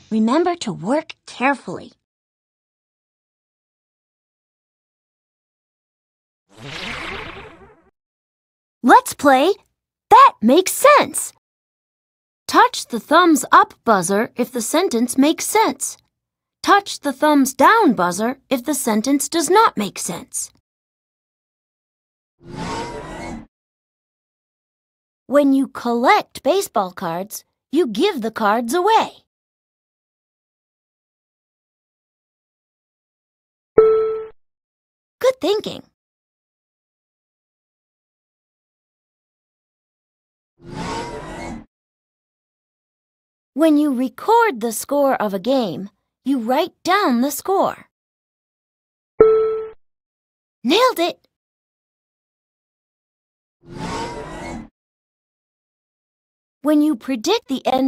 Remember to work carefully. Let's play That Makes Sense. Touch the thumbs up buzzer if the sentence makes sense. Touch the thumbs down buzzer if the sentence does not make sense. When you collect baseball cards, you give the cards away. Good thinking. When you record the score of a game, you write down the score. Nailed it! When you predict the end